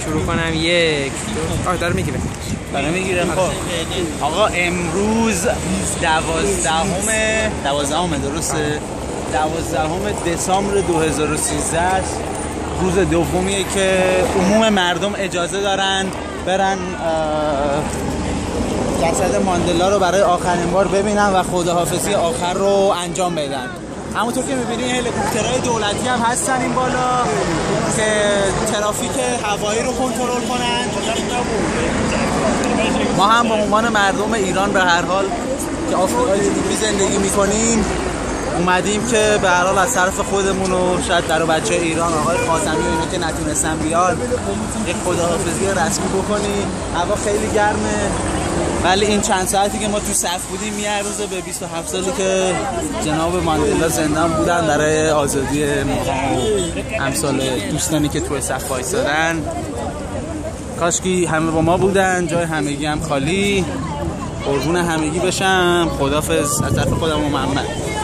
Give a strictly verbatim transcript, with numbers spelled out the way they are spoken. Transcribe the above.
شروع کنم. یک دو آه داره میگیره داره میگیره. خب آقا امروز دوازدهم دوازدهم درسته؟ دوازدهم دسامبر دو هزار و سیزده روز دومیه که عموم مردم اجازه دارن برن جسد ماندلا رو برای آخرین بار ببینن و خداحافظی آخر رو انجام بدن. همونطور که میبینی هلیکوپترهای دولتی هم هستن این بالا که ترافیک هوایی رو کنترل کنن. ما هم به عنوان مردم ایران به هر حال که آفریقای جنوبی زندگی میکنیم اومدیم که به هر حال از طرف خودمون و شاید در و بچه ایران آقای خاتمی و اینا که نتونستن بیان یک خداحافظی رسمی بکنیم. هوا خیلی گرمه ولی این چند ساعتی که ما تو صف بودیم میارزه به بیست و هفت سالی که جناب ماندلا زندان بودن برای آزادی ما و امثال دوستانی که توی صف وایسادن. کاشکی همه با ما بودن، جای همگی هم خالی. قربون همگی بشم. خداحافظ از طرف خودم و محمد.